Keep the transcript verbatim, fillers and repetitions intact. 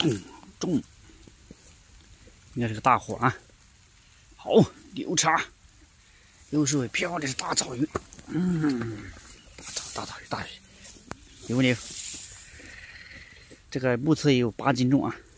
咚中，应该是个大货啊。好，溜叉，又是位漂亮的大草鱼，嗯，大草大草鱼大鱼，牛不牛？这个目测也有八斤重啊。